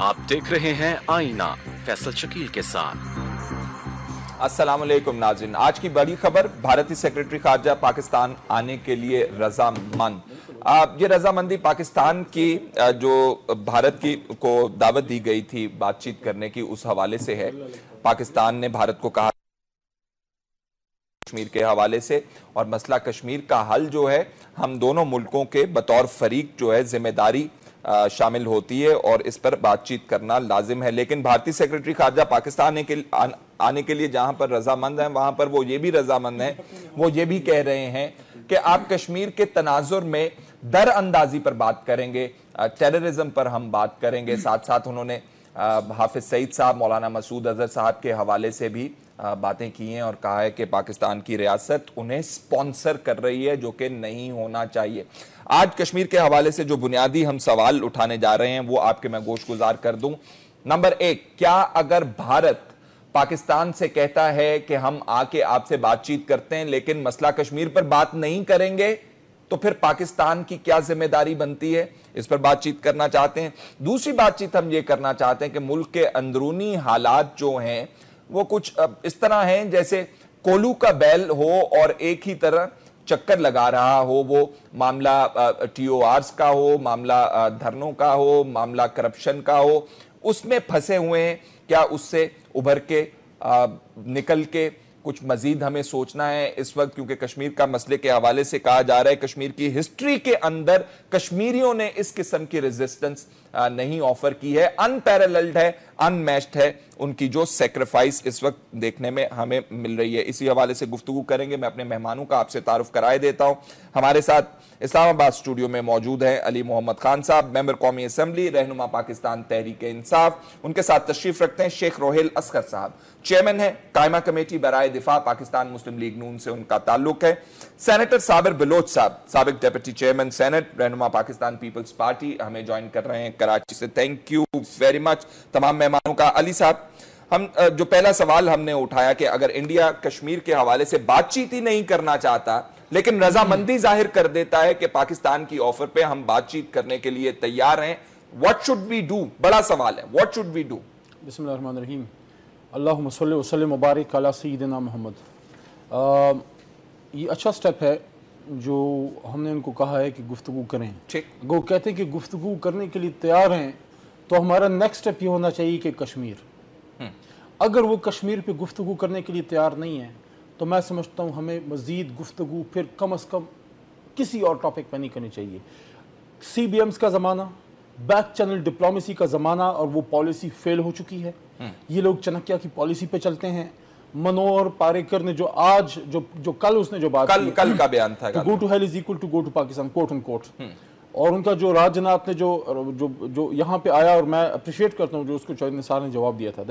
आप देख रहे हैं आईना फैसल शकील के साथ। अस्सलाम वालेकुम नाज़रीन, आज की बड़ी खबर, भारतीय सेक्रेटरी खारजा पाकिस्तान आने के लिए रजामंद। ये रजामंदी पाकिस्तान की जो भारत की को दावत दी गई थी बातचीत करने की, उस हवाले से है। पाकिस्तान ने भारत को कहा कश्मीर के हवाले से, और मसला कश्मीर का हल जो है हम दोनों मुल्कों के बतौर फरीक जो है जिम्मेदारी शामिल होती है और इस पर बातचीत करना लाजिम है। लेकिन भारतीय सेक्रेटरी खारजा पाकिस्तान आने के लिए जहां पर रजामंद हैं, वहां पर वो ये भी रजामंद हैं, वो ये भी कह रहे हैं कि आप कश्मीर के तनाजुर में दर अंदाजी पर बात करेंगे, टेररिज्म पर हम बात करेंगे। साथ साथ उन्होंने हाफिज सईद साहब, मौलाना मसूद अजहर साहब के हवाले से भी बातें की हैं और कहा है कि पाकिस्तान की रियासत उन्हें स्पॉन्सर कर रही है, जो कि नहीं होना चाहिए। आज कश्मीर के हवाले से जो बुनियादी हम सवाल उठाने जा रहे हैं वो आपके मैं गोश गुजार कर दूं। नंबर 1, क्या अगर भारत पाकिस्तान से कहता है कि हम आके आपसे बातचीत करते हैं लेकिन मसला कश्मीर पर बात नहीं करेंगे, तो फिर पाकिस्तान की क्या जिम्मेदारी बनती है? इस पर बातचीत करना चाहते हैं। दूसरी बातचीत हम ये करना चाहते हैं कि मुल्क के अंदरूनी हालात जो हैं वो कुछ इस तरह हैं जैसे कोलू का बैल हो और एक ही तरह चक्कर लगा रहा हो। वो मामला TORs का हो, मामला धरनों का हो, मामला करप्शन का हो, उसमें फंसे हुए हैं। क्या उससे उभर के निकल के कुछ मजीद हमें सोचना है इस वक्त? क्योंकि कश्मीर का मसले के हवाले से कहा जा रहा है कश्मीर की हिस्ट्री के अंदर कश्मीरियों ने इस किस्म की रेजिस्टेंस नहीं ऑफर की है। अनपैरेलल्ड है, अनमैच्ड है उनकी जो सेक्रीफाइस इस वक्त देखने में हमें मिल रही है। इसी हवाले से गुफ्तगू करेंगे। मैं अपने मेहमानों का आपसे तारुफ कराए देता हूं। हमारे साथ इस्लामाबाद स्टूडियो में मौजूद हैं अली मोहम्मद खान साहब, मेंबर कौमी असम्बली, रहनुमा पाकिस्तान तहरीक इंसाफ। उनके साथ तशरीफ रखते हैं शेख रोहेल असगर साहब, चेयरमैन है कायमा कमेटी बराए दिफा पाकिस्तान मुस्लिम लीग नून से उनका ताल्लुक है। सेनेटर साबिर बलोच साहब, साबिक डेप्यूटी चेयरमैन सेनेट, रहनुमा पाकिस्तान पीपल्स पार्टी, हमें ज्वाइन कर रहे हैं कराची से। थैंक यू वेरी मच तमाम मेहमानों का। अली साहब, हम जो पहला सवाल हमने उठाया कि अगर इंडिया कश्मीर के हवाले से बातचीत ही नहीं करना चाहता लेकिन रजामंदी जाहिर कर देता है कि पाकिस्तान की ऑफर पे हम बातचीत करने के लिए तैयार हैं, व्हाट शुड वी डू? बड़ा सवाल है, व्हाट शुड वी डू? बिस्मिल्लाहिर्रहमानिर्रहीम, अल्लाहुम्मा सल्लि व सल्लिम मुबारक अला सय्यिदिना मोहम्मद। ये अच्छा स्टेप है जो हमने उनको कहा है कि गुफ्तगू करें। ठीक, वो कहते हैं कि गुफ्तगू करने के लिए तैयार हैं, तो हमारा नेक्स्ट स्टेप ये होना चाहिए कि कश्मीर। अगर वो कश्मीर पे गुफ्तगू करने के लिए तैयार नहीं है तो मैं समझता हूँ हमें मज़ीद गुफ्तगू फिर कम अज़ कम किसी और टॉपिक पर नहीं करनी चाहिए। CBMs का ज़माना, बैक चैनल डिप्लोमेसी का ज़माना, और वो पॉलिसी फेल हो चुकी है। ये लोग चनकिया की पॉलिसी पे चलते हैं। मनोहर पारेकर ने जो आज जो कल उसने जो बात कल का बयान था, go to hell is equal to go to Pakistan, quote and quote. और उनका जो राजनाथ ने जो यहाँ पे आया, और मैं अप्रिशिएट करता हूँ जो उसको चौधरी निसार ने जवाब दिया था,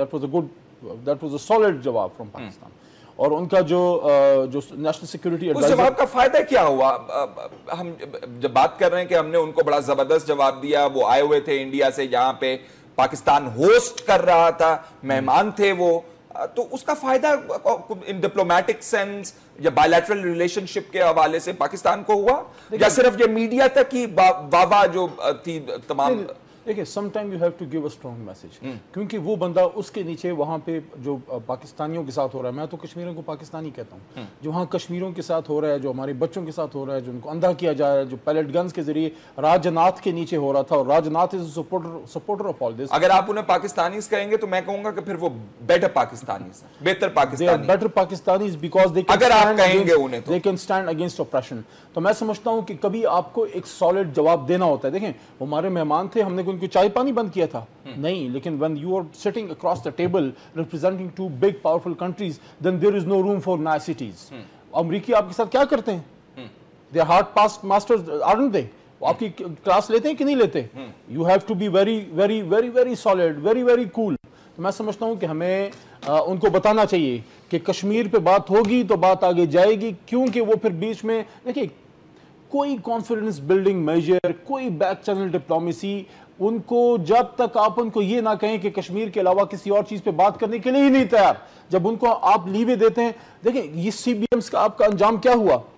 दैट वाज अ सॉलिड जवाब फ्रॉम पाकिस्तान। और उनका जो नेशनल सिक्योरिटी उस जवाब का फायदा क्या हुआ? हम जब बात कर रहे हैं कि हमने उनको बड़ा जबरदस्त जवाब दिया, वो आए हुए थे इंडिया से, यहाँ पे पाकिस्तान होस्ट कर रहा था, मेहमान थे वो, तो उसका फायदा इन डिप्लोमेटिक सेंस या बायलैटरल रिलेशनशिप के हवाले से पाकिस्तान को हुआ, या सिर्फ ये मीडिया तक ही वाह जो थी तमाम? देखिए, sometime you have to give a strong message, क्योंकि वो बंदा उसके नीचे वहाँ पे जो पाकिस्तानियों के साथ हो रहा है, मैं तो कश्मीरियों को पाकिस्तानी कहता हूँ, जो वहाँ कश्मीरियों के साथ हो रहा है, जो हमारे बच्चों के साथ हो रहा है, जो उनको अंधा किया जा रहा है, जो पैलेट गन्स के जरिए राजनाथ के नीचे हो रहा था, और Rajnath is supporter of all this. अगर आप उन्हें पाकिस्तानीज कहेंगे तो मैं कहूंगा कि फिर वो बेटर पाकिस्तानीज, बेहतर Pakistani, better Pakistanis, because they अगर आप कहेंगे उन्हें तो they can stand against operation. तो मैं समझता हूँ कि कभी आपको एक सॉलिड जवाब देना होता है। देखें, हमारे मेहमान थे, हमने उनकी चाय पानी बंद किया था नहीं, लेकिन when you are sitting across the table representing two big powerful countries, then there is no room for niceties. अमरीकी आपके साथ क्या करते हैं? they are hard past masters, aren't they? आपकी क्लास लेते हैं कि नहीं लेते? you have to be very very very very solid, very very cool. तो मैं समझता हूँ कि हमें उनको बताना चाहिए कि कश्मीर पे बात होगी तो बात आगे जाएगी, क्योंकि वो फिर बीच में देखिए कोई कॉन्फिडेंस बिल्डिंग मेजर, कोई बैक चैनल डिप्लोमेसी, उनको जब तक आप उनको ये ना कहें कि कश्मीर के अलावा किसी और चीज पे बात करने के लिए ही नहीं तैयार, जब उनको आप लीवे देते हैं। देखिए, ये CBMs का आपका अंजाम क्या हुआ?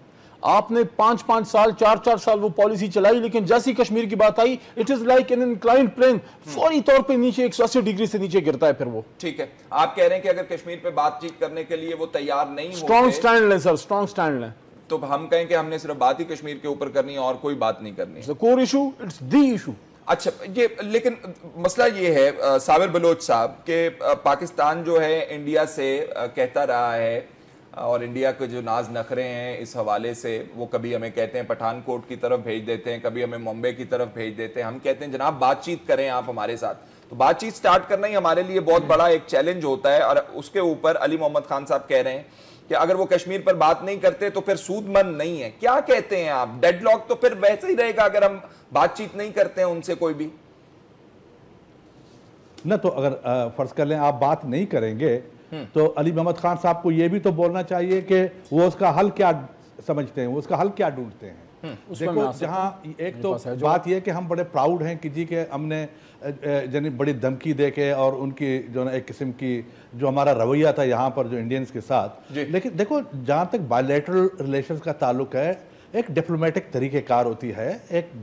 آپ نے 5 سال 4 سال وہ پالیسی چلائی، لیکن جیسی کشمیر کی بات آئی it is like an inclined plane, فوری طور پہ نیچے 180 ڈگری سے نیچے گرتا ہے پھر وہ. ٹھیک ہے، آپ کہہ رہے ہیں کہ اگر کشمیر پہ بات چیت کرنے کے لیے وہ تیار نہیں ہوتے، اسٹرانگ سٹینڈ لیں سر، اسٹرانگ سٹینڈ لیں، تو ہم کہیں کہ ہم نے صرف بات ہی کشمیر کے اوپر کرنی ہے اور کوئی بات نہیں کرنی ہے. Core issue, it's the issue. اچھا، یہ لیکن مسئلہ یہ ہے صابر بلوچ صاحب کہ پاکستان جو ہے انڈیا سے کہتا رہا ہے، اور انڈیا کے جو ناز نخرے ہیں اس حوالے سے، وہ کبھی ہمیں کہتے ہیں پٹھان کوٹ کی طرف بھیج دیتے ہیں، کبھی ہمیں ممبئی کی طرف بھیج دیتے ہیں. ہم کہتے ہیں جناب بات چیت کریں آپ ہمارے ساتھ. تو بات چیت سٹارٹ کرنا ہی ہمارے لیے بہت بڑا ایک چیلنج ہوتا ہے، اور اس کے اوپر علی محمد خان صاحب کہہ رہے ہیں کہ اگر وہ کشمیر پر بات نہیں کرتے تو پھر سود مند نہیں ہے. کیا کہتے ہیں آپ؟ ڈیڈ لاک تو پھر ویسے ہی رہے گا اگر ہم بات چیت نہیں کرتے ہیں ان سے کوئی بھی. نہ تو اگر فرض کر لیں آپ بات نہیں کریں گے تو علی محمد خان صاحب کو یہ بھی تو بولنا چاہیے کہ وہ اس کا حل کیا سمجھتے ہیں، وہ اس کا حل کیا ڈھونڈتے ہیں. دیکھو جہاں ایک تو بات یہ کہ ہم بڑے پراؤڈ ہیں کہ جی کہ ہم نے یعنی بڑی دھمکی دے کے اور ان کی جو نا ایک قسم کی جو ہمارا رویہ تھا یہاں پر جو انڈینز کے ساتھ، لیکن دیکھو جہاں تک بائیلیٹرل ریلیشنز کا تعلق ہے، ایک ڈپلومیٹک طریقہ کار ہوتی ہے،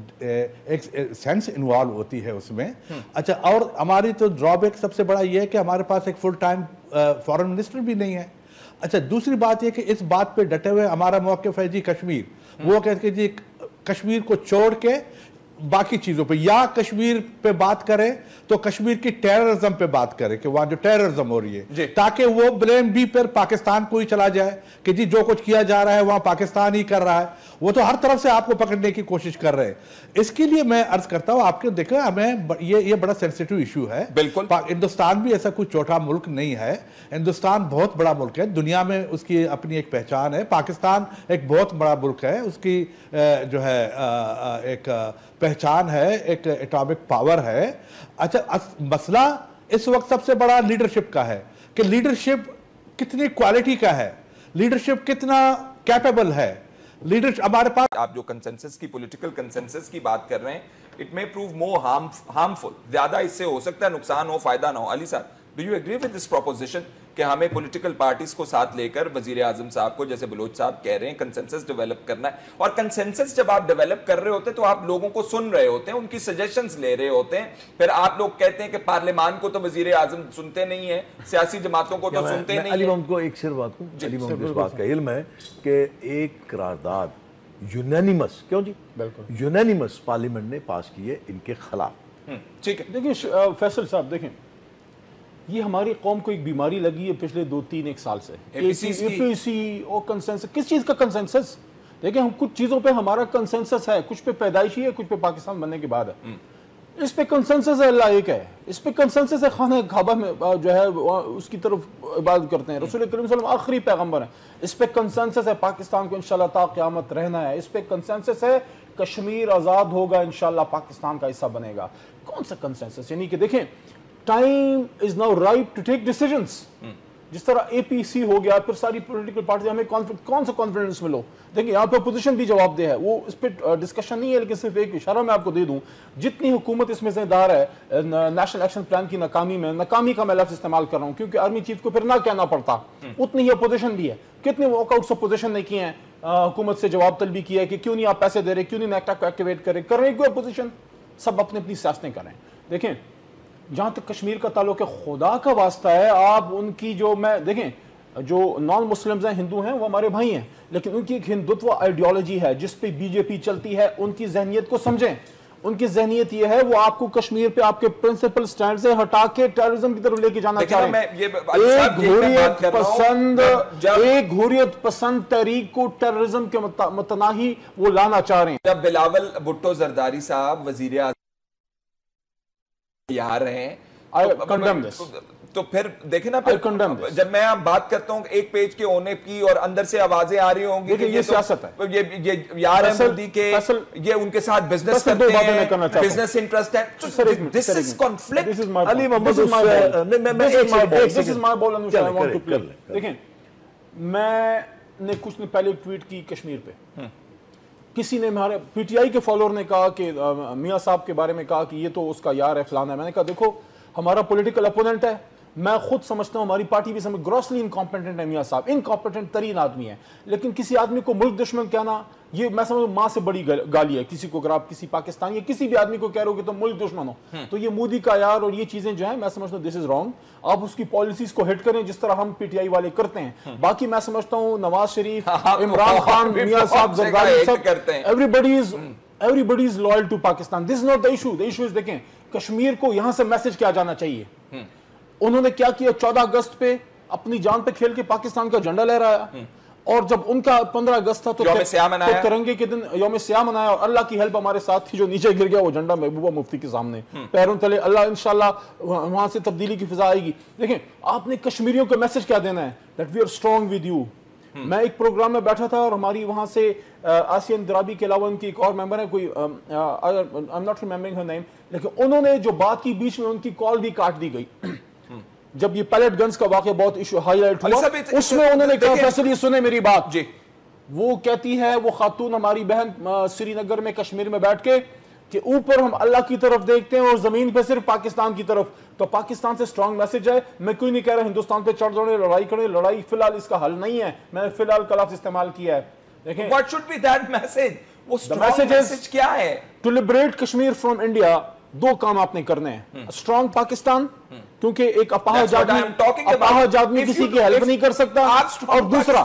ایک سینس انوالو ہوتی ہے اس میں. اچھا، اور ہماری تو ڈرابیک سب سے بڑا یہ ہے کہ ہمارے پاس ایک فل ٹائم فارن منسٹر بھی نہیں ہے. اچھا، دوسری بات یہ کہ اس بات پہ ڈٹے ہوئے ہمارا موقف ہے جی کشمیر، وہ کہتے ہیں جی کشمیر کو چھوڑ کے باقی چیزوں پہ، یا کشمیر پہ بات کریں تو کشمیر کی ٹیررزم پہ بات کریں کہ وہاں جو ٹیررزم ہو رہی ہے، تاکہ وہ بلیم بھی پھر پاکستان کو ہی چلا جائے کہ جی جو کچھ کیا جا رہا ہے وہاں پاکستان ہی کر رہا ہے. وہ تو ہر طرف سے آپ کو پکڑنے کی کوشش کر رہے ہیں. اس کے لیے میں عرض کرتا ہوں آپ کے دیکھیں ہمیں یہ بڑا سینسیٹیو ایشو ہے. بالکل، ہندوستان بھی ایسا کوئی چھوٹا ملک نہیں ہے، ہندوستان بہت بڑا ملک ہے، دنیا میں اس کی اپنی ایک پہچان ہے. پاکستان ایک بہت بڑا ملک ہے، اس کی جو ہے ایک پہچان ہے، ایک اٹامک پاور ہے. اچھا، مسئلہ اس وقت سب سے بڑا لیڈرشپ کا ہے کہ لیڈرشپ کتنی کوالٹی کا ہے، لیڈرشپ کتنا کیپیبل ہے. لیڈرشپ ہمارے پاس، آپ جو کنسنسس کی پولیٹیکل کنسنسس کی بات کر رہے ہیں، اٹ میں پروو مور ہارمفل، زیادہ اس سے ہو سکتا ہے نقصان ہو فائدہ نہ ہو. علی صاحب، do you agree with this proposition کہ ہمیں پولیٹیکل پارٹیز کو ساتھ لے کر وزیر اعظم صاحب کو، جیسے بلوچ صاحب کہہ رہے ہیں، کنسنسس ڈیولپ کرنا ہے؟ اور کنسنسس جب آپ ڈیولپ کر رہے ہوتے ہیں تو آپ لوگوں کو سن رہے ہوتے ہیں، ان کی سجیشنز لے رہے ہوتے ہیں. پھر آپ لوگ کہتے ہیں کہ پارلیمان کو تو وزیر اعظم سنتے نہیں ہیں، سیاسی جماعتوں کو تو سنتے نہیں ہیں. علی محمد کو ایک صرف بات کو، علی محمد کو اس بات کا علم ہے کہ ایک قرارداد یونینیمس، کیوں جی، بالکل یونینیمس پارلیمنٹ نے پاس کی ہے ان کے خلاف. ٹھیک ہے، دیکھیں فیصل صاحب، دیکھیں یہ ہماری قوم کو ایک بیماری لگی ہے پچھلے 2-3 سال سے، اے پی سی اور کنسنسس. کس چیز کا کنسنسس؟ دیکھیں ہم کچھ چیزوں پہ ہمارا کنسنسس ہے، کچھ پہ پیدائشی ہے، کچھ پہ پاکستان بننے کے بعد ہے. اس پہ کنسنسس ہے اللہ ایک ہے، اس پہ کنسنسس ہے خانہ کعبہ میں جو ہے اس کی طرف عبادت کرتے ہیں، رسول کریم صلی اللہ علیہ وسلم آخری پیغمبر ہیں. اس پہ کنسنسس ہے پاکستان کو انشاءاللہ تا قیامت رہنا ہے. اس پہ کنسنسس ہے کشمیر آزاد ہوگا، انشاءاللہ پاکستان کا حصہ بنے گا. کون سا کنسنسس؟ یعنی کہ دیکھیں time is now right to take decisions. جس طرح اے پی سی ہو گیا، پھر ساری پولیٹیکل پارٹیز، ہمیں کون سا کانفیڈنس ملو. دیکھیں یہاں پہ اپوزیشن بھی جواب دہ ہے، وہ اس پہ ڈسکشن نہیں ہے، لیکن صرف ایک اشارہ میں آپ کو دے دوں، جتنی حکومت اس میں ذمہ دار ہے نیشنل ایکشن پلان کی ناکامی کا میں لفظ استعمال کر رہا ہوں کیونکہ آرمی چیف کو پھر نہ کہنا پڑتا، اتنی ہی اپوزیشن بھی ہے. کتنے واک آؤٹس اپوزیشن نے کیے ہیں، حکومت سے جواب طلبی کیا ہے کہ کیوں نہیں آپ پیسے دے رہے، کیوں نہیں نیکٹا کو ایکٹیویٹ کر رہے کیوں اپوزیشن؟ سب اپنی اپنی سیاستیں کر رہے ہیں. دیکھیں جہاں تک کشمیر کا تعلق ہے، خدا کا واسطہ ہے آپ ان کی جو دیکھیں جو نان مسلمز ہیں، ہندو ہیں، وہ ہمارے بھائی ہیں، لیکن ان کی ایک ہندوتو آئیڈیالوجی ہے جس پہ بی جے پی چلتی ہے. ان کی ذہنیت کو سمجھیں. ان کی ذہنیت یہ ہے وہ آپ کو کشمیر پہ آپ کے پرنسپل سٹینڈ سے ہٹا کے ٹیررزم کی طرف لے کے جانا چاہ رہے ہیں. ایک حریت پسند تحریک کو ٹیررزم کے متناہی وہ لانا چاہ رہے ہیں. جب بلاول بھٹو زرداری صاحب وزیر اعظم یہاں رہے ہیں تو پھر دیکھیں نا، جب میں بات کرتا ہوں ایک پیج کے ہونے کی اور اندر سے آوازیں آ رہی ہوں گی کہ یہ سیاست ہے، یہ یار ہیں مودی کے، یہ ان کے ساتھ بزنس کرتے ہیں، بزنس انٹرسٹ ہے. This is conflict. Ali Muhammad دیکھیں میں نے کچھ دن پہلے ٹویٹ کی کشمیر پہ، کسی نے ہمارے پی ٹی آئی کے فالوور نے کہا کہ میاں صاحب کے بارے میں کہا کہ یہ تو اس کا یار ہے فلانا ہے. میں نے کہا دیکھو ہمارا پولیٹیکل اپوننٹ ہے، میں خود سمجھتا ہوں ہماری پارٹی بھی سمجھ گروسلی انکمپیٹنٹ ہے میاں صاحب, انکمپیٹنٹ ترین آدمی ہے, لیکن کسی آدمی کو ملک دشمن کہنا یہ میں سمجھوں ماں سے بڑی گالی ہے. کسی کو اگر آپ کسی پاکستانی یا کسی بھی آدمی کو کہہ رہے ہو کہ تم ملک دشمن ہو, تو یہ مودی کا یار اور یہ چیزیں جو ہیں میں سمجھتا ہوں دس از رانگ. آپ اس کی پالیسیز کو ہٹ کریں جس طرح ہم پی ٹی آئی والے کرتے ہیں. باقی میں سمجھتا ہوں نواز شریف, عمران خان, میاں صاحب, زرداری صاحب, everybody is loyal to Pakistan. This is not the issue. The issue is دیکھیں کشمیر کو یہاں سے میسج کیا جانا چاہیے. انہوں نے کیا کیا 14 اگست پہ اپنی جان پہ کھیل کے پاکستان کا جھنڈا لہرایا, اور جب ان کا 15 اگست تھا تو ترنگے کے دن یوم سیاہ منایا, اور اللہ کی ہیلپ ہمارے ساتھ تھی, جو نیچے گر گیا وہ جھنڈا محبوبہ مفتی کے سامنے پیروں تلے. اللہ انشاءاللہ وہاں سے تبدیلی کی فضا آئے گی. دیکھیں آپ نے کشمیریوں کو میسج کیا دینا ہے, that we are strong with you. میں ایک پروگرام میں بیٹھا تھا اور ہماری وہاں سے آسین درابی کے علاوہ ان کی ایک اور ممبر ہے, کوئی I'm not remembering her name, لیکن انہوں نے جو بات کی بیچ میں ان کی کال بھی کاٹ دی گئی. جب یہ پیلٹ گنز کا واقعہ بہت ایشو ہائی لائٹ ہوا, اس میں انہوں نے کہا فیصل یہ سنیں میری بات, وہ کہتی ہے وہ خاتون ہماری بہن سری نگر میں کشمیر میں بیٹھ کے کہ اوپر ہم اللہ کی طرف دیکھتے ہیں اور زمین پہ صرف پاکستان کی طرف. تو پاکستان سے سٹرونگ میسج ہے. میں کوئی نہیں کہہ رہا ہندوستان پہ چڑھ دوڑے لڑائی کریں, لڑائی فی الحال اس کا حل نہیں ہے, میں نے فی الحال کا لفظ استعمال کیا ہے. دیکھیں what should be that message? وہ strong message کیا ہے؟ to liberate Kashmir from India. دو کام آپ نے کرنے ہیں, اسٹرانگ پاکستان, کیونکہ ایک اپاہج آدمی کسی کی ہیلپ نہیں کر سکتا, اور دوسرا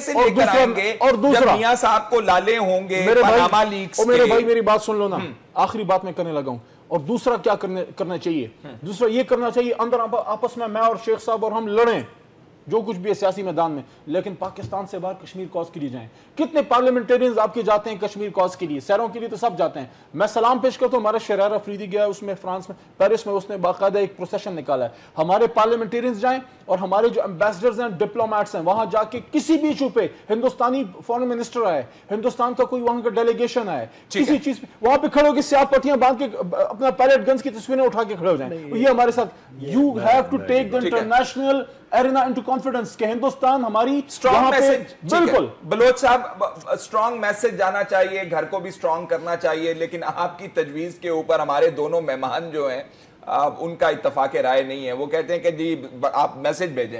جب میاں صاحب کو لالے ہوں گے پاناما لیکس کے. میرے بھائی میری بات سن لو نا, آخری بات میں کرنے لگا ہوں. اور دوسرا کیا کرنا چاہیے, دوسرا یہ کرنا چاہیے اندر آپس میں اور شیخ صاحب اور ہم لڑیں جو کچھ بھی ہے سیاسی میدان میں, لیکن پاکستان سے باہر کشمیر کاز کے لیے جائیں. کتنے پارلیمنٹیرینز آپ کے جاتے ہیں کشمیر کاز کے لیے, سیروں کے لیے تو سب جاتے ہیں. میں سلام پیش کرتا ہوں, ہمارا شرار افریدی گیا اس میں فرانس میں پیرس میں, اس نے باقاعدہ ایک پروسیشن نکالا ہے. ہمارے پارلیمنٹیرینز جائیں, اور ہمارے جو ایمبیسڈرز ہیں, ڈپلومیٹس ہیں, وہاں جا کے کسی بھی ایشو پہ ہندوستانی فارن منسٹر آئے, ہندوستان کا کوئی وہاں کا ڈیلیگیشن آئے, کسی چیز پہ وہاں پہ کھڑے ہو کے سیاہ پٹیاں باندھ کے اپنا پیلٹ گنز کی تصویریں اٹھا کے کھڑے ہو جائیں. یہ ہمارے ساتھ you have to take the international arena into confidence کہ ہندوستان ہماری اسٹرانگ میسج. بالکل بلوچ صاحب, اسٹرانگ میسج جانا چاہیے, گھر کو بھی اسٹرانگ کرنا چاہیے, لیکن آپ کی تجویز کے اوپر ہمارے دونوں مہمان جو ہیں ان کا اتفاق رائے نہیں ہے. وہ کہتے ہیں کہ جی آپ میسج بھیجیں.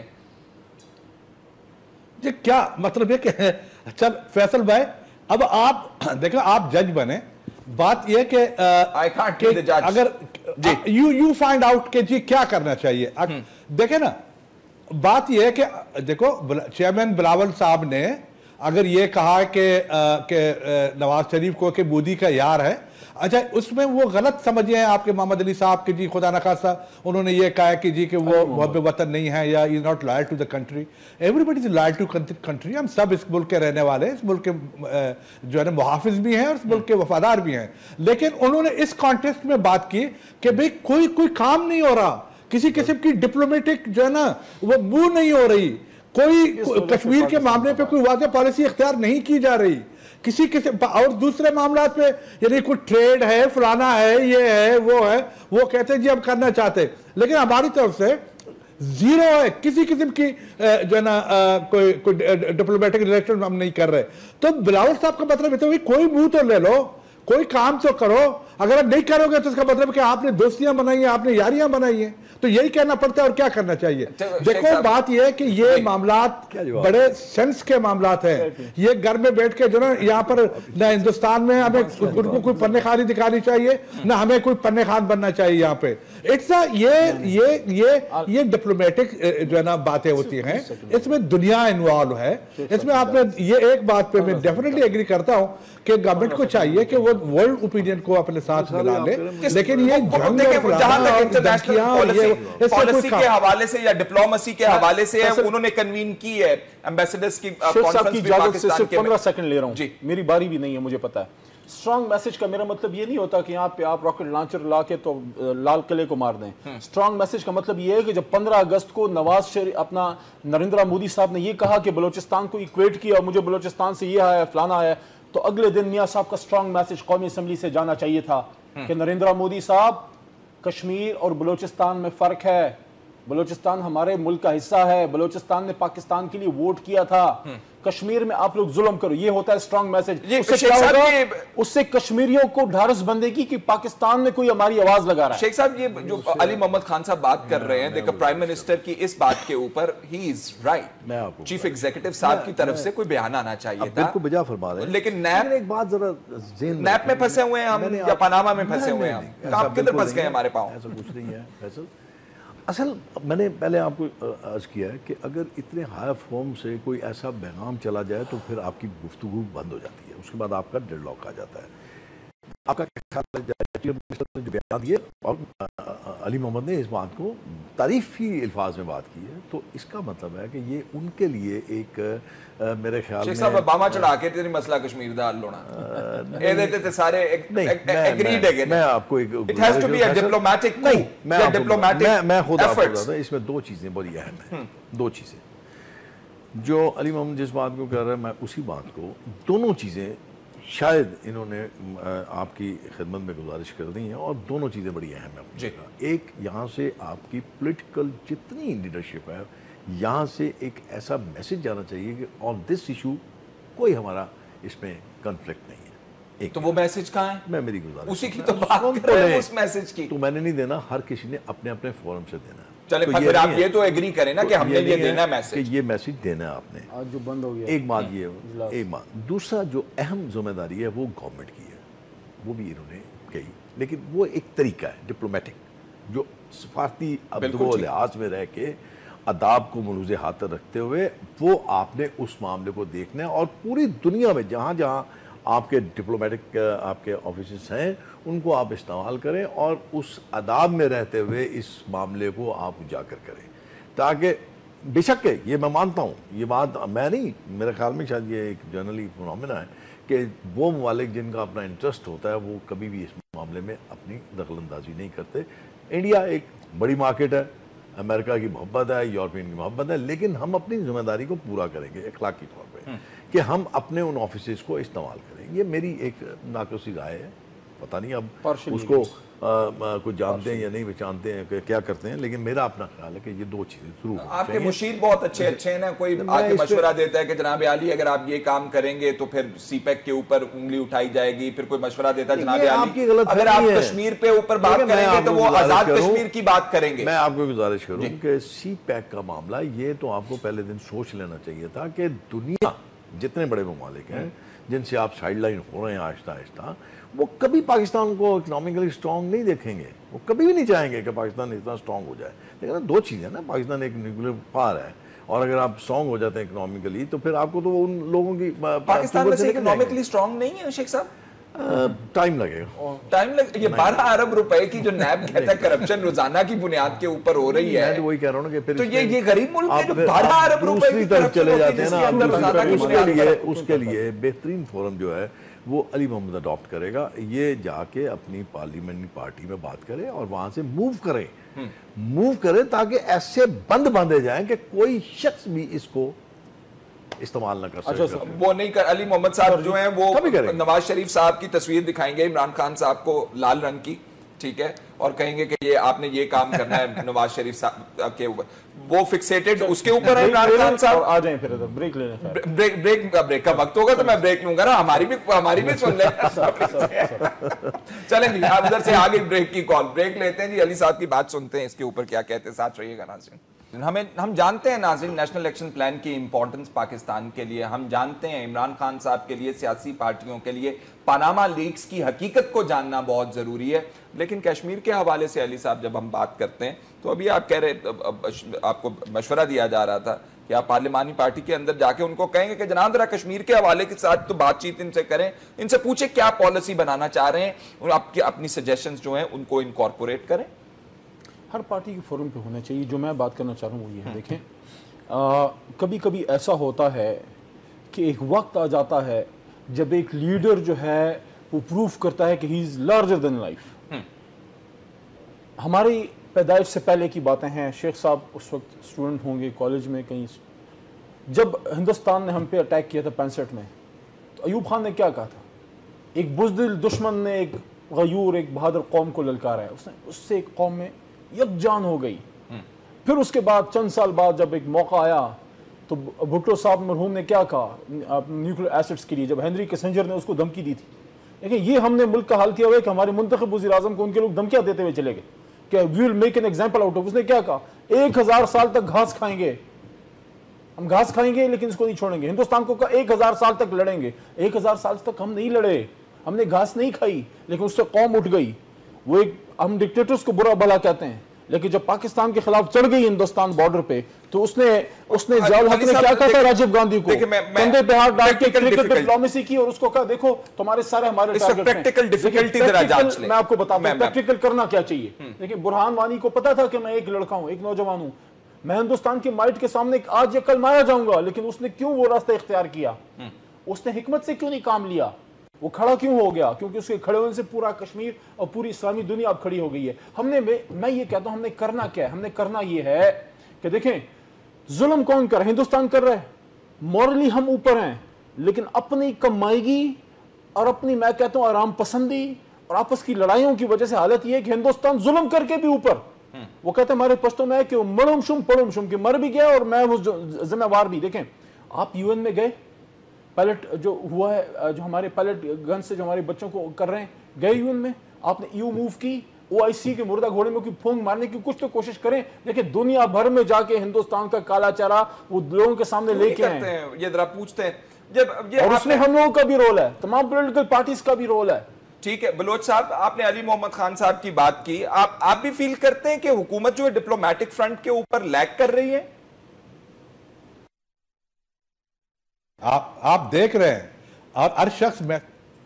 جی کیا مطلب ہے کہ چل فیصل بھائی, اب آپ دیکھیں آپ جج بنے, بات یہ کہ اگر یو فائنڈ آؤٹ کہ جی کیا کرنا چاہیے. دیکھیں نا, بات یہ ہے کہ دیکھو چیئرمین بلاول صاحب نے اگر یہ کہا کہ نواز شریف کو کہ مودی کا یار ہے, اچھا اس میں وہ غلط سمجھے ہیں آپ کے محمد علی صاحب کہ جی خدا نخواستہ انہوں نے یہ کہا کہ جی کہ وہ محب وطن نہیں ہے یا is not loyal to the country. Everybody is loyal to country. ہم سب اس ملک کے رہنے والے ہیں, اس ملک کے جو ہے نا محافظ بھی ہیں اور اس ملک کے وفادار بھی ہیں, لیکن انہوں نے اس کانٹیکسٹ میں بات کی کہ بھئی کوئی کام نہیں ہو رہا, کسی قسم کی ڈپلومیٹک جو ہے نا وہ موو نہیں ہو رہی, کوئی کشمیر کے معاملے پہ کوئی واضح پالیسی اختیار نہیں کی جا رہی کسی قسم. اور دوسرے معاملات پہ یعنی کوئی ٹریڈ ہے, فلانا ہے, یہ ہے, وہ ہے, وہ کہتے ہیں جی ہم کرنا چاہتے, لیکن ہماری طرف سے زیرو ہے, کسی قسم کی جو ہے نا کوئی ڈپلومیٹک ریلیشن ہم نہیں کر رہے. تو بلاول صاحب کا مطلب ہے تو کوئی منہ تو لے لو, کوئی کام تو کرو. اگر آپ نہیں کرو گے تو اس کا مطلب کہ آپ نے دوستیاں بنائی ہیں, آپ نے یاریاں بنائی ہیں, تو یہی کہنا پڑتا ہے. اور کیا کرنا چاہیے؟ دیکھو بات یہ ہے کہ یہ معاملات بڑے سینس کے معاملات ہیں. یہ گھر میں بیٹھ کے جو نا یہاں پر نہ ہندوستان میں ہمیں ان کو کوئی پنے خانی دکھانی چاہیے, نہ ہمیں کوئی پنے خان بننا چاہیے یہاں پہ. یہ ڈپلومیٹک جو ہے نا باتیں ہوتی ہیں, اس میں دنیا انوالو ہے. اس میں آپ نے یہ ایک بات پہ میں ڈیفینیٹلی ایگری کرتا ہوں کہ گورنمنٹ کو چاہیے کہ وہ ورلڈ اوپینین کو اپنے ساتھ ملا لے, لیکن یہ جنگ پالیسی کے حوالے سے یا ڈپلومیسی کے حوالے سے انہوں نے کنوین کی ہے ایمبیسڈرز کی کانفرنس بھی پاکستان کے. 15 سیکنڈ لے رہا ہوں, میری باری بھی نہیں ہے, مجھے پتا ہے. اسٹرانگ میسج کا میرا مطلب یہ نہیں ہوتا کہ یہاں پہ آپ راکٹ لانچر لا کے تو لال قلعے کو مار دیں. اسٹرانگ میسج کا مطلب یہ ہے کہ جب 15 اگست کو نواز شریف اپنا نریندر مودی صاحب نے یہ کہا کہ بلوچستان کو ایکویٹ کیا اور مجھے بلوچستان سے یہ آیا فلانا آیا, تو اگلے دن میاں صاحب کا اسٹرانگ میسج قومی اسمبلی سے جانا چاہیے تھا کہ نریندر مودی صاحب, کشمیر اور بلوچستان میں فرق ہے. بلوچستان ہمارے ملک کا حصہ ہے, بلوچستان نے پاکستان کے لیے ووٹ کیا تھا, کشمیر میں آپ لوگ ظلم کرو, یہ ہوتا ہے اسٹرانگ میسج. اس سے کشمیریوں کو ڈھارس بندے کی کہ پاکستان میں کوئی ہماری آواز لگا رہا ہے. شیخ صاحب یہ جو علی محمد خان صاحب بات کر رہے ہیں, دیکھو پرائم منسٹر کی اس بات کے اوپر ہی از رائٹ, چیف ایگزیکٹو صاحب کی طرف سے کوئی بیان آنا چاہیے تھا, بالکل بجا فرما رہے ہیں, لیکن ایک بات ذرا نیپ میں پھنسے ہوئے ہیں ہم یا پاناما میں پھنسے ہوئے ہیں ہم, آپ کدھر پھنس گئے ہمارے پاؤں؟ ایسا کچھ نہیں ہے فیصل. اصل میں نے پہلے آپ کو عرض کیا ہے کہ اگر اتنے ہائی فارم سے کوئی ایسا پیغام چلا جائے تو پھر آپ کی گفتگو بند ہو جاتی ہے, اس کے بعد آپ کا ڈیڈ لاک آ جاتا ہے. آپ کا خیال ہے جو بیان دیے اور علی محمد نے اس بات کو تعریفی الفاظ میں بات کی ہے, تو اس کا مطلب ہے کہ یہ ان کے لیے ایک میرے خیال میں شیخ صاحب اوباما چڑھا کے تیری مسئلہ کشمیر دا حل ہونا اے دیتے تھے سارے ایگریڈ ہے. میں آپ کو it has to be a diplomatic میں خود آپ کو بتا دوں, اس میں دو چیزیں بڑی اہم ہیں, دو چیزیں جو علی محمد جس بات کو کر رہا ہے, میں اسی بات کو, دونوں چیزیں شاید انہوں نے آپ کی خدمت میں گزارش کر دی ہیں, اور دونوں چیزیں بڑی اہم ہیں. ایک یہاں سے آپ کی پولیٹیکل جتنی لیڈرشپ ہے, یہاں سے ایک ایسا میسج جانا چاہیے کہ آن دس ایشو کوئی ہمارا اس میں کنفلکٹ نہیں ہے. تو وہ میسج کہاں ہے؟ میں میری گزارش اسی کی تو بات کر رہے ہیں, اس میسج کی. تو میں نے نہیں دینا, ہر کسی نے اپنے اپنے فورم سے دینا ہے. چلے پھر آپ یہ تو ایگری کریں نا کہ ہم نے یہ دینا ہے میسج, کہ یہ میسج دینا ہے آپ نے. آج جو بند ہو گیا ایک بات یہ ہے, ایک بات. دوسرا جو اہم ذمہ داری ہے وہ گورنمنٹ کی ہے, وہ بھی انہوں نے کہی, لیکن وہ ایک طریقہ ہے ڈپلومیٹک, جو سفارتی ادب و لحاظ میں رہ کے آداب کو ملوز ہاتھ رکھتے ہوئے وہ آپ نے اس معاملے کو دیکھنا ہے, اور پوری دنیا میں جہاں جہاں آپ کے ڈپلومیٹک آپ کے آفیسز ہیں ان کو آپ استعمال کریں, اور اس آداب میں رہتے ہوئے اس معاملے کو آپ اجاگر کریں, تاکہ بے شک یہ میں مانتا ہوں, یہ بات میں نہیں, میرے خیال میں شاید یہ ایک جنرلی فنومینا ہے کہ وہ ممالک جن کا اپنا انٹرسٹ ہوتا ہے وہ کبھی بھی اس معاملے میں اپنی دخل اندازی نہیں کرتے. انڈیا ایک بڑی مارکیٹ ہے, امریکہ کی محبت ہے, یورپین کی محبت ہے, لیکن ہم اپنی ذمہ داری کو پورا کریں گے اخلاقی طور پہ کہ ہم اپنے ان آفیسز کو استعمال کریں. یہ میری ایک ناقصی رائے ہے, پتہ نہیں اب اس کو کچھ جانتے ہیں یا نہیں جانتے ہیں کہ کیا کرتے ہیں, لیکن میرا اپنا خیال ہے کہ یہ دو چیزیں ضرور ہونی آپ کے چاہیے. مشیر بہت اچھے ہیں نا, کوئی آ کے مشورہ دیتا ہے کہ جناب علی اگر آپ یہ کام کریں گے تو پھر سی پیک کے اوپر انگلی اٹھائی جائے گی, پھر کوئی مشورہ دیتا ہے جناب علی اگر آپ کشمیر پہ اوپر بات کریں گے تو وہ آزاد کشمیر کی بات کریں گے. میں آپ کو گزارش کروں کہ سی پیک کا معاملہ یہ تو آپ کو پہلے دن سوچ لینا چاہیے تھا کہ دنیا جتنے بڑے ممالک ہیں جن سے آپ سائیڈ لائن ہو رہے ہیں آہستہ آہستہ, وہ کبھی پاکستان کو اکنامکلی سٹرونگ نہیں دیکھیں گے, وہ کبھی بھی نہیں چاہیں گے کہ پاکستان اتنا سٹرونگ ہو جائے. لیکن دو چیزیں نا, پاکستان ایک نیوکلیر پاور ہے, اور اگر آپ سٹرونگ ہو جاتے ہیں اکنامکلی تو پھر آپ کو تو ان لوگوں کی پاکستان ویسے اکنامکلی سٹرونگ نہیں ہے شیخ صاحب, ٹائم لگے گا. یہ 12 ارب روپے کی جو نیب کہتا ہے کرپشن روزانہ کی بنیاد کے اوپر ہو رہی ہے, میں وہی کہہ رہا ہوں کہ پھر تو یہ غریب ملک ہے جو 12 ارب روپے دوسری طرف چلے جاتے ہیں نا, اس کے لیے بہترین فورم جو ہے وہ علی محمد اڈاپٹ کرے گا. یہ جا کے اپنی پارلیمنٹری پارٹی میں بات کرے اور وہاں سے موو کرے تاکہ ایسے بند باندھے جائیں کہ کوئی شخص بھی اس کو استعمال نہ کر سکے. وہ نہیں کر, علی محمد صاحب جو ہیں وہ نواز شریف صاحب کی تصویر دکھائیں گے عمران خان صاحب کو لال رنگ کی, ٹھیک ہے, اور کہیں گے کہ یہ آپ نے یہ کام کرنا ہے نواز شریف صاحب کے اوپر, وہ فکسیٹڈ اس کے اوپر ہے عمران خان صاحب. آ جائیں پھر بریک لے لیں, بریک کا وقت ہوگا تو میں بریک لوں گا نا, ہماری بھی سن لیں. چلیں جی, آپ ادھر سے آگے بریک کی کال, بریک لیتے ہیں جی, علی صاحب کی بات سنتے ہیں اس کے اوپر کیا کہتے ہیں, ساتھ رہیے گا ناظرین. ہم جانتے ہیں ناظرین نیشنل الیکشن پلان کی امپورٹنس پاکستان کے لیے, ہم جانتے ہیں عمران خان صاحب کے لیے, سیاسی پارٹیوں کے لیے پاناما لیکس کی حقیقت کو جاننا بہت ضروری ہے. لیکن کشمیر کے حوالے سے علی صاحب جب ہم بات کرتے ہیں تو ابھی آپ کہہ رہے, آپ کو مشورہ دیا جا رہا تھا کہ آپ پارلیمانی پارٹی کے اندر جا کے ان کو کہیں گے کہ جناب ذرا کشمیر کے حوالے کے ساتھ تو بات چیت ان سے کریں, ان سے پوچھیں کیا پالیسی بنانا چاہ رہے ہیں, اور آپ کی اپنی سجیشنز جو ہیں ان کو انکارپوریٹ کریں. ہر پارٹی کے فورم پہ ہونا چاہیے. جو میں بات کرنا چاہ رہا ہوں وہ یہ ہے, دیکھیں کبھی کبھی ایسا ہوتا ہے کہ ایک وقت آ جاتا ہے جب ایک لیڈر جو ہے وہ پروف کرتا ہے کہ ہی از لارجر دین لائف. ہماری پیدائش سے پہلے کی باتیں ہیں, شیخ صاحب اس وقت اسٹوڈنٹ ہوں گے کالج میں کہیں, جب ہندوستان نے ہم پہ اٹیک کیا تھا 65 میں, تو ایوب خان نے کیا کہا تھا, ایک بزدل دشمن نے ایک غیور ایک بہادر قوم کو للکارا ہے, اس سے ایک قوم میں یک جان ہو گئی. پھر اس کے بعد چند سال بعد جب ایک موقع آیا تو بھٹو صاحب مرحوم نے کیا کہا نیوکلیر ایسٹس کے لیے، جب ہنری کسنجر نے اس کو دھمکی دی تھی. دیکھیں یہ ہم نے ملک کا حال کیا ہوا ہے کہ ہمارے منتخب وزیر اعظم کو ان کے لوگ دھمکیاں دیتے ہوئے چلے گئے کہ we will make an example out of. اس نے کیا کہا 1000 سال تک گھاس کھائیں گے، ہم گھاس کھائیں گے لیکن اس کو نہیں چھوڑیں گے. ہندوستان کو کہا 1000 سال تک لڑیں گے. 1000 سال تک ہم نہیں لڑے، ہم نے گھاس نہیں کھائی، لیکن اس سے قوم اٹھ گئی. وہ ایک ہم ڈکٹیٹرز کو برا بھلا کہتے ہیں، لیکن جب پاکستان کے خلاف چڑھ گئی ہندوستان بارڈر پہ تو اس نے ضیاء الحق نے کیا کہا تھا راجیو گاندھی کو، کندھے پہ ہاتھ ڈال کے کرکٹ ڈپلومیسی کی اور اس کو کہا دیکھو تمہارے سارے ہمارے پریکٹیکل ڈیفیکلٹی ذرا جانچ لیں. میں آپ کو بتاتا ہوں پریکٹیکل کرنا کیا چاہیے. دیکھیں برہان وانی کو پتا تھا کہ میں ایک لڑکا ہوں، ایک نوجوان ہوں، میں ہندوستان کی مائٹ کے سامنے آج یا کل مارا جاؤں گا، لیکن اس نے کیوں وہ راستہ اختیار کیا؟ اس نے حکمت سے کیوں نہیں کام لیا؟ وہ کھڑا کیوں ہو گیا؟ کیونکہ اس کے کھڑے ہونے سے پورا کشمیر اور پوری اسلامی دنیا اب کھڑی ہو گئی ہے. میں یہ کہتا ہوں ہم نے کرنا کیا ہے؟ ہم نے کرنا یہ ہے کہ دیکھیں ظلم کون کر رہا ہے؟ ہندوستان کر رہا ہے. مورلی ہم اوپر ہیں، لیکن اپنی کمائیگی اور اپنی میں کہتا ہوں آرام پسندی اور آپس کی لڑائیوں کی وجہ سے حالت یہ ہے کہ ہندوستان ظلم کر کے بھی اوپر. وہ کہتے ہیں ہمارے پشتوں میں ہے کہ مرم شم پڑم شم کہ مر بھی گیا اور میں وہ ذمہ وار بھی. دیکھیں آپ یو این میں گئے، پائلٹ جو ہوا ہے، جو ہمارے پائلٹ گن سے جو ہمارے بچوں کو کر رہے ہیں، گئے یو این میں، آپ نے ایو موو کی، او آئی سی کے مردہ گھوڑے میں کوئی پھونک مارنے کی کچھ تو کوشش کریں. دیکھیں دنیا بھر میں جا کے ہندوستان کا کالا چارہ وہ لوگوں کے سامنے لے کے آئے. یہ ذرا پوچھتے ہیں اور اس میں ہم لوگوں کا بھی رول ہے، تمام پولیٹیکل پارٹیز کا بھی رول ہے. ٹھیک ہے بلوچ صاحب، آپ نے علی محمد خان صاحب کی بات کی، آپ بھی فیل کرتے ہیں کہ حکومت جو ہے ڈپلومیٹک فرنٹ کے اوپر لیگ کر رہی ہے؟ آپ دیکھ رہے ہیں اور ہر شخص میں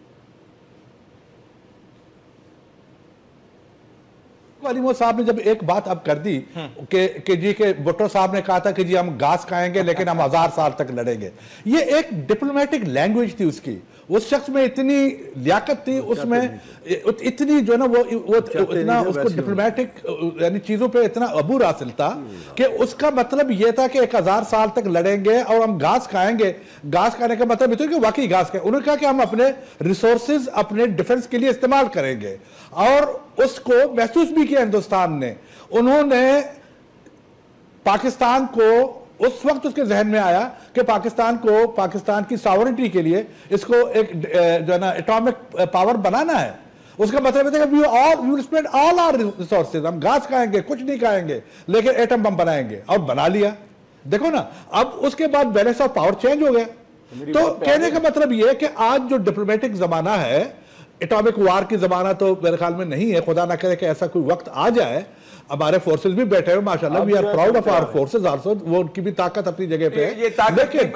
علی محمد صاحب نے جب ایک بات اب کر دی کہ جی کہ بھٹو صاحب نے کہا تھا کہ جی ہم گھاس کھائیں گے لیکن ہم 1000 سال تک لڑیں گے. یہ ایک ڈپلومیٹک لینگویج تھی اس کی. اس شخص میں اتنی لیاقت تھی، اس میں اتنی جو ہے نا وہ اتنا اس کو ڈپلومیٹک یعنی چیزوں پہ اتنا عبور حاصل تھا کہ اس کا مطلب یہ تھا کہ 1000 سال تک لڑیں گے اور ہم گھاس کھائیں گے. گھاس کھانے کا مطلب یہ تھا کہ واقعی گھاس کھائیں. انہوں نے کہا کہ ہم اپنے ریسورسز اپنے ڈیفنس کے لیے استعمال کریں گے، اور اس کو محسوس بھی کیا ہندوستان نے. انہوں نے پاکستان کو اس وقت اس کے ذہن میں آیا کہ پاکستان کی ساورنٹی کے لیے اس کو ایک جو ہے نا اٹامک پاور بنانا ہے. اس کا مطلب ہے کہ we will spend all our resources، ہم گھاس کھائیں گے، کچھ نہیں کھائیں گے، لیکن ایٹم بم بنائیں گے، اور بنا لیا. دیکھو نا اب اس کے بعد بیلنس آف پاور چینج ہو گیا. تو کہنے کا مطلب یہ ہے کہ آج جو ڈپلومیٹک زمانہ ہے، اٹامک وار کی زمانہ تو میرے خیال میں نہیں ہے. خدا نہ کرے کہ ایسا کوئی وقت آ جائے. ہمارے فورسز بھی بیٹھے ہوئے ماشاءاللہ، we are proud of our forces also، وہ ان کی بھی طاقت اپنی جگہ پہ ہے. لیکن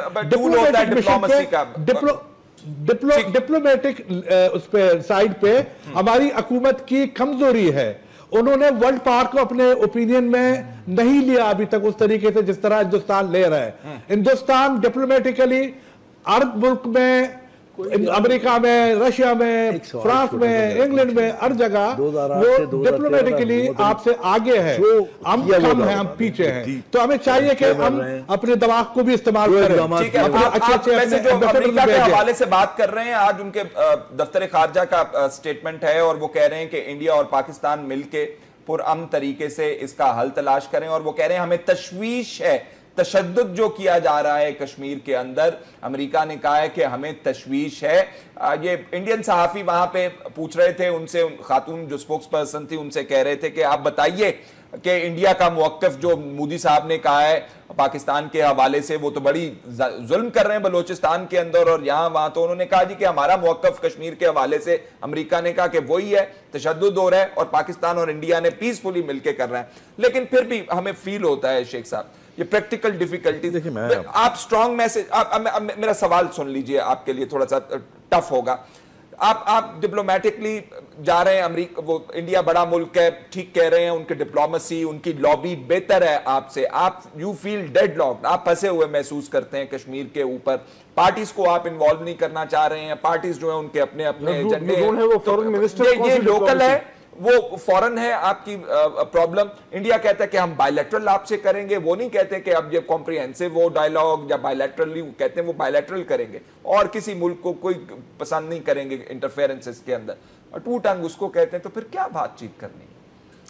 ڈپلومیٹک اس پہ سائیڈ پہ ہماری حکومت کی کمزوری ہے. انہوں نے ورلڈ پاور کو اپنے اوپینین میں نہیں لیا ابھی تک اس طریقے سے جس طرح ہندوستان لے رہا ہے. ہندوستان ڈپلومیٹیکلی عرب ملک میں، امریکہ میں، رشیا میں، فرانس میں، انگلینڈ میں، ہر جگہ وہ ڈپلومیٹیکلی آپ سے آگے ہے. ہم کم ہیں، ہم پیچھے ہیں. تو ہمیں چاہیے کہ ہم اپنے دماغ کو بھی استعمال کریں. آپ ویسے جو امریکہ کے حوالے سے بات کر رہے ہیں، آج ان کے دفتر خارجہ کا سٹیٹمنٹ ہے اور وہ کہہ رہے ہیں کہ انڈیا اور پاکستان مل کے پرامن طریقے سے اس کا حل تلاش کریں. اور وہ کہہ رہے ہیں ہمیں تشویش ہے، تشدد جو کیا جا رہا ہے کشمیر کے اندر. امریکہ نے کہا ہے کہ ہمیں تشویش ہے. یہ انڈین صحافی وہاں پہ پوچھ رہے تھے ان سے، خاتون جو سپوکس پرسن تھی ان سے کہہ رہے تھے کہ آپ بتائیے کہ انڈیا کا موقف جو مودی صاحب نے کہا ہے پاکستان کے حوالے سے، وہ تو بڑی ظلم کر رہے ہیں بلوچستان کے اندر اور یہاں وہاں. تو انہوں نے کہا جی کہ ہمارا موقف کشمیر کے حوالے سے امریکہ نے کہا کہ وہی ہے، تشدد ہو رہا ہے اور پاکستان اور انڈیا نے پیسفلی مل کے کر رہے ہیں. لیکن پھر بھی ہمیں فیل ہوتا ہے شیخ صاحب یہ پریکٹیکل ڈیفیکلٹیز. آپ سٹرونگ میسج، میرا سوال سن لیجئے، آپ کے لیے تھوڑا سا ٹف ہوگا. آپ ڈپلومیٹکلی جا رہے ہیں، امریکہ وہ انڈیا بڑا ملک ہے، ٹھیک کہہ رہے ہیں، ان کی ڈپلومیسی، ان کی لابی بہتر ہے آپ سے. آپ یو فیل ڈیڈ لاکڈ، آپ پھنسے ہوئے محسوس کرتے ہیں کشمیر کے اوپر. پارٹیز کو آپ انوالو نہیں کرنا چاہ رہے ہیں، پارٹیز جو ہیں ان کے اپنے اپنے ایجنڈے ہیں. یہ لوکل ہے، وہ فورن ہے آپ کی پرابلم. انڈیا کہتا ہے کہ ہم بائیلیٹرل آپ سے کریں گے، وہ نہیں کہتے کہ اب یہ کمپریہنسو وہ ڈائیلاگ یا بائیلیٹرلی کہتے ہیں وہ بائیلیٹرل کریں گے اور کسی ملک کو کوئی پسند نہیں کریں گے انٹرفیرنسز کے اندر. ٹو ٹنگ اس کو کہتے ہیں. تو پھر کیا بات چیت کرنی ہے؟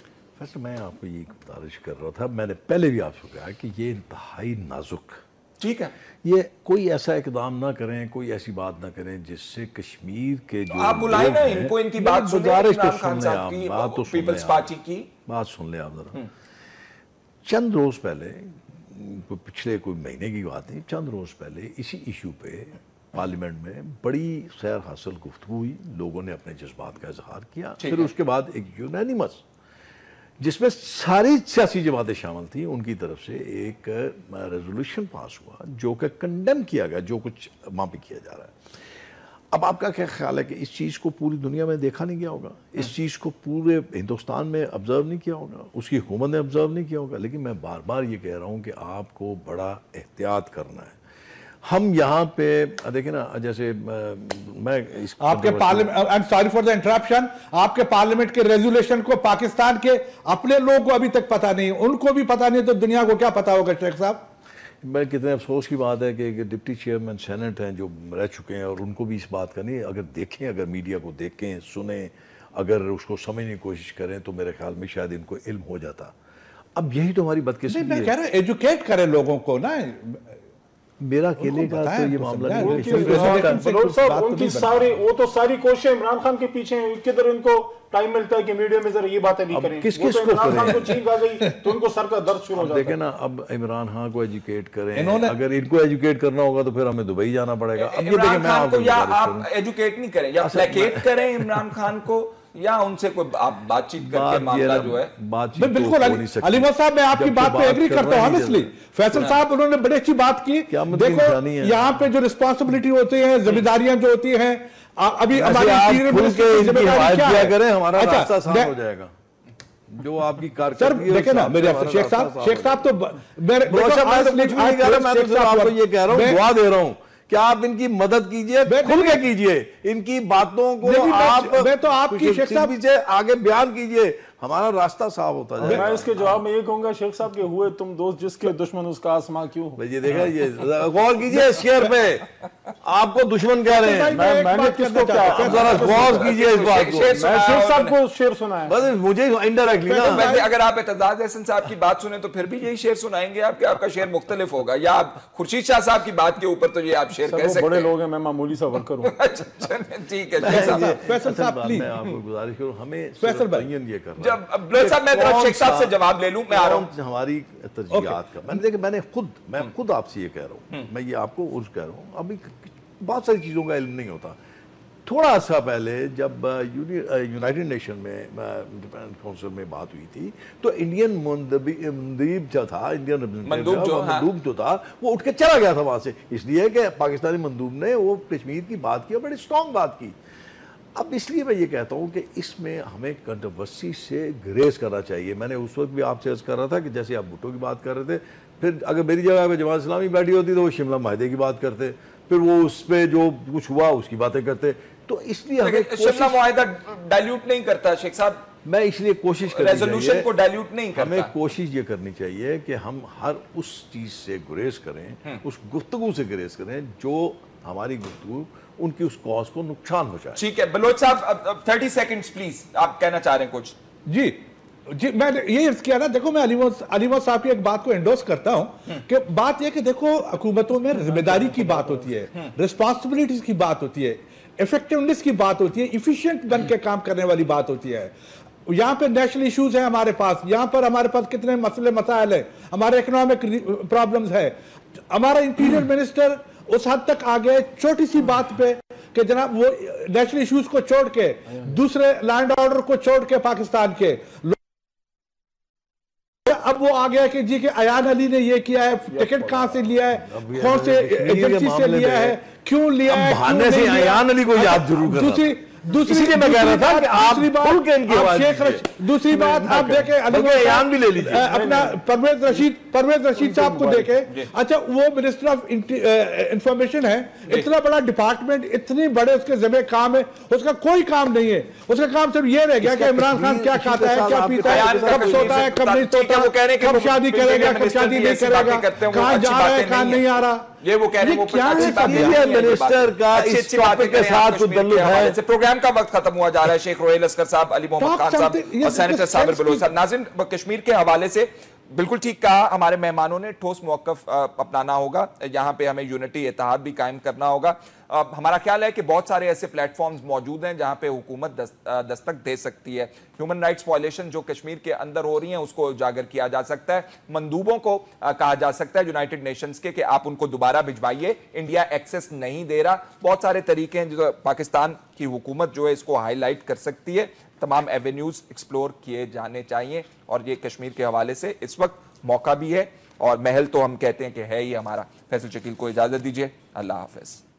فیصل میں آپ کو یہ گزارش کر رہا تھا، میں نے پہلے بھی آپ سے کہا کہ یہ انتہائی نازک، ٹھیک ہے، یہ کوئی ایسا اقدام نہ کریں، کوئی ایسی بات نہ کریں جس سے کشمیر کے جو آپ بلائیں نا ان کو، ان کی بات سنیں، گزارش تو عمران سن خان لیں صاحب آپ، کی، بات تو سن پیپلز لیں پارٹی کی بات سن لیں آپ ذرا. چند روز پہلے، پچھلے کوئی مہینے کی بات نہیں، چند روز پہلے اسی ایشو پہ پارلیمنٹ میں بڑی خیر حاصل گفتگو ہوئی، لوگوں نے اپنے جذبات کا اظہار کیا، پھر اس کے بعد ایک یونینیمس جس میں ساری سیاسی جماعتیں شامل تھیں ان کی طرف سے ایک ریزولوشن پاس ہوا جو کہ کنڈیم کیا گیا جو کچھ وہاں پہ کیا جا رہا ہے. اب آپ کا کیا خیال ہے کہ اس چیز کو پوری دنیا میں دیکھا نہیں گیا ہوگا، اس چیز کو پورے ہندوستان میں آبزرو نہیں کیا ہوگا، اس کی حکومت نے آبزرو نہیں کیا ہوگا؟ لیکن میں بار بار یہ کہہ رہا ہوں کہ آپ کو بڑا احتیاط کرنا ہے. ہم یہاں پہ دیکھیں نا، جیسے میں آپ کے parliament, sorry for the interruption, آپ کے پارلیمنٹ کے ریزولیشن کو پاکستان کے اپنے لوگوں کو ابھی تک پتہ نہیں، ان کو بھی پتہ نہیں، تو دنیا کو کیا پتہ ہوگا شیخ صاحب؟ میں کتنے افسوس کی بات ہے کہ ڈپٹی چیئرمین سینٹ ہیں جو رہ چکے ہیں، اور ان کو بھی اس بات کا نہیں، اگر دیکھیں، اگر میڈیا کو دیکھیں، سنیں، اگر اس کو سمجھنے کی کوشش کریں تو میرے خیال میں شاید ان کو علم ہو جاتا. اب یہی تو ہماری بدقسمتی ہے. میں کہہ رہا ہوں ایجوکیٹ کریں لوگوں کو نا. میرا اکیلے کا تو یہ معاملہ نہیں ہے. ان کی ساری، وہ تو ساری کوششیں عمران خان کے پیچھے ہیں، کدھر ان کو ٹائم ملتا ہے کہ میڈیا میں ذرا یہ باتیں نہیں کریں. کس کس کو عمران خان کو چھینک آ گئی تو ان کو سر کا درد شروع ہو جاتا ہے. دیکھیں نا، اب عمران خان کو ایجوکیٹ کریں، اگر ان کو ایجوکیٹ کرنا ہوگا تو پھر ہمیں دبئی جانا پڑے گا. اب یہ دیکھیں، میں آپ کو یا آپ ایجوکیٹ نہیں کریں یا پلیکیٹ کریں عمران خان کو، یا ان سے کوئی آپ بات چیت کر کے معاملہ جو ہے. بالکل علی محمد صاحب، میں آپ کی بات پہ ایگری کرتا ہوں آنیسٹلی. فیصل صاحب انہوں نے بڑی اچھی بات کی. دیکھو یہاں پہ جو رسپانسبلٹی ہوتی ہے، ذمہ داریاں جو ہوتی ہیں، ابھی ہماری ہمارا راستہ صاف ہو جائے گا. جو آپ کی کارکردگی دیکھیں نا میرے شیخ صاحب تو میں آپ کو یہ کہہ رہا ہوں، دعا دے رہا ہوں کہ آپ ان کی مدد کیجئے، کھل کے کیجئے، ان کی باتوں کو آپ کی شیخ صاحب سے آگے بیان کیجئے، ہمارا راستہ صاف ہوتا جائے. میں اس کے جواب میں یہ کہوں گا شیخ صاحب کہ ہوئے تم دوست جس کے دشمن اس کا آسماں کیوں ہو. یہ دیکھا، یہ غور کیجئے اس شعر پہ، آپ کو دشمن کہہ رہے ہیں. میں نے کس کو کیا، ذرا غور کیجئے اس بات کو. میں شیخ صاحب کو شعر سنا ہے، بس مجھے انڈائریکٹلی نا. اگر آپ اعتزاز احسن صاحب کی بات سنیں تو پھر بھی یہی شعر سنائیں گے آپ، کہ آپ کا شعر مختلف ہوگا، یا آپ خورشید شاہ صاحب کی بات کے اوپر تو یہ آپ شعر کہہ سکتے ہیں. بڑے لوگ ہیں، میں معمولی سا ورکر ہوں. ٹھیک ہے فیصل صاحب پلیز، میں آپ کو گزارش کروں، ہمیں فیصل بھائی یہ کرنا جب بلوچ صاحب، میں شیخ صاحب سے جواب لے لوں، میں آ رہا ہوں. ہماری ترجیحات کا میں خود آپ سے یہ کہہ رہا ہوں، میں یہ آپ کو عرض کہہ رہا ہوں، ابھی بہت ساری چیزوں کا علم نہیں ہوتا. تھوڑا عرصہ پہلے جب یونائٹڈ نیشن میں ڈیفینس کونسل میں بات ہوئی تھی تو انڈین مندوب جو تھا، مندوب جو تھا، وہ اٹھ کے چلا گیا تھا وہاں سے، اس لیے کہ پاکستانی مندوب نے وہ کشمیر کی بات کی اور بڑی اسٹرانگ بات کی. اب اس لیے میں یہ کہتا ہوں کہ اس میں ہمیں کنٹروورسی سے گریز کرنا چاہیے. میں نے اس وقت بھی آپ سے عرض کر رہا تھا کہ جیسے آپ بھٹو کی بات کر رہے تھے، پھر اگر میری جگہ پہ جماعت اسلامی بیٹھی ہوتی تو وہ شملہ معاہدے کی بات کرتے، پھر وہ اس پہ جو کچھ ہوا اس کی باتیں کرتے. تو اس لیے ہمیں شملہ معاہدہ ڈائلیوٹ نہیں کرتا شیخ صاحب، میں اس لیے کوشش کرنی ریزولوشن کو ڈائلیوٹ نہیں کرتا. ہمیں کوشش یہ کرنی چاہیے کہ ہم ہر اس چیز سے گریز کریں، اس گفتگو سے گریز کریں جو ہماری گفتگو ان کی اس کاز کو نقصان ہو جائے. ٹھیک ہے بلوچ صاحب 30 سیکنڈز پلیز، آپ کہنا چاہ رہے ہیں کچھ. جی میں نے یہ عرض کیا نا، دیکھو میں علی محمد صاحب کی ایک بات کو انڈورس کرتا ہوں کہ بات یہ کہ دیکھو حکومتوں میں ذمہ داری کی بات ہوتی ہے، رسپانسبلٹیز کی بات ہوتی ہے، ایفیکٹیونیس کی بات ہوتی ہے، ایفیشینٹ بن کے کام کرنے والی بات ہوتی ہے. یہاں پہ نیشنل ایشوز ہیں ہمارے پاس، یہاں پر ہمارے پاس کتنے مسئلے مسائل ہیں، ہمارے اکنامک پرابلمز ہے. ہمارا انٹیریئر منسٹر اس حد تک آگے چھوٹی سی بات پہ کہ جناب وہ نیشنل ایشوز کو چھوڑ کے، دوسرے لینڈ آرڈر کو چھوڑ کے پاکستان کے، اب وہ آگیا کہ جی کہ ایان علی نے یہ کیا ہے، ٹکٹ کہاں سے لیا ہے، کون سے ایجنسی سے لیا ہے، کیوں لیا ہے، بہانے سے ایان علی کو یاد ضرور کرنا. دوسری میں کہہ رہا تھا کہ آپ کھل کے ان کی آواز دوسری بات آپ دیکھیں ایان بھی لے لیجیے اپنا پرویز رشید صاحب کو دیکھیں. اچھا وہ منسٹر آف انفارمیشن ہے، اتنا بڑا ڈپارٹمنٹ، اتنی بڑے اس کے ذمہ کام ہے، اس کا کوئی کام نہیں ہے. اس کا کام صرف یہ رہ گیا کہ عمران خان کیا کھاتا ہے، کیا پیتا ہے، کب سوتا ہے، کب نہیں سوتا، کب شادی کرے گا، کب شادی نہیں کرے گا، کہاں جا رہا ہے، کہاں نہیں آ رہا. ये वो कह रहे हैं वो क्या अच्छी है बात नहीं है, मिनिस्टर का अच्छी इस अच्छी बातें टॉपिक के करें आप साथ कश्मीर ताल्लुक के हवाले है। से। प्रोग्राम का वक्त खत्म हुआ जा रहा है। शेख रोहेल असगर साहब, अली मोहम्मद खान साहब और सेनेटर साबिर बलोच साहब। नाज़रीन, कश्मीर के हवाले से बिल्कुल ठीक कहा हमारे मेहमानों ने, ठोस मौक़िफ़ अपनाना होगा, यहाँ पे हमें यूनिटी इत्तेहाद भी कायम करना होगा। हमारा ख्याल है कि बहुत सारे ऐसे प्लेटफॉर्म्स मौजूद हैं जहाँ पे हुकूमत दस्तक दे सकती है। ह्यूमन राइट्स वायलेशन जो कश्मीर के अंदर हो रही हैं उसको उजागर किया जा सकता है। मंदूबों को कहा जा सकता है यूनाइटेड नेशंस के कि आप उनको दोबारा भिजवाइए, इंडिया एक्सेस नहीं दे रहा। बहुत सारे तरीके हैं जो पाकिस्तान की हुकूमत जो है इसको हाईलाइट कर सकती है। तमाम एवेन्यूज एक्सप्लोर किए जाने चाहिए और ये कश्मीर के हवाले से इस वक्त मौका भी है और महल तो हम कहते हैं कि है ही हमारा। फैसल शकील को इजाजत दीजिए, अल्लाह हाफिज।